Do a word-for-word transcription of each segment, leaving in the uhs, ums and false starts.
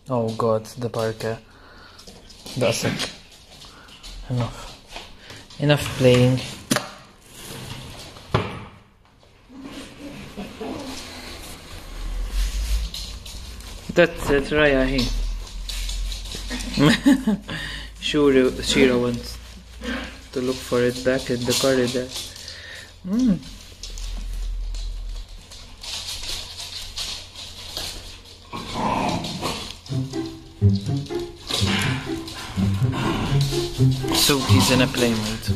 Oh god, the parka. Daqsek. Enough. Enough playing. That's it, Raya. He. Sure, Shira wants to look for it back in the corridor. Mm. Suki's in a play mood.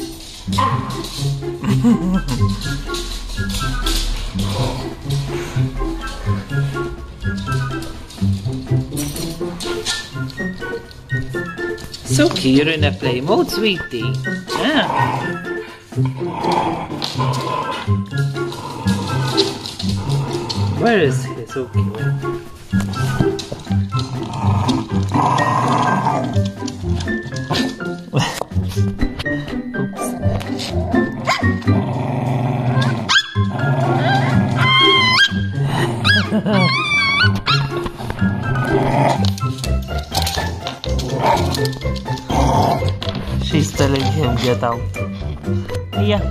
Suki, you're in a play mode, sweetie. Yeah. Where is he, Suki? She's telling him, get out. Yeah.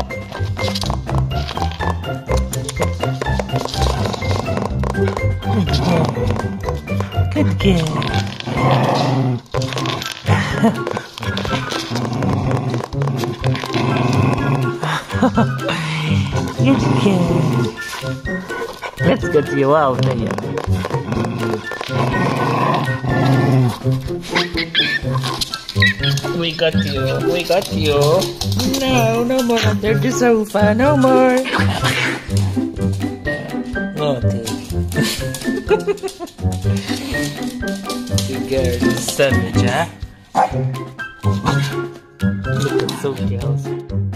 Good girl. Good girl. Let's get you out of here. We got you, we got you. No, no more under the sofa, no more. Naughty. You girl is savage, huh? Look at Suki house.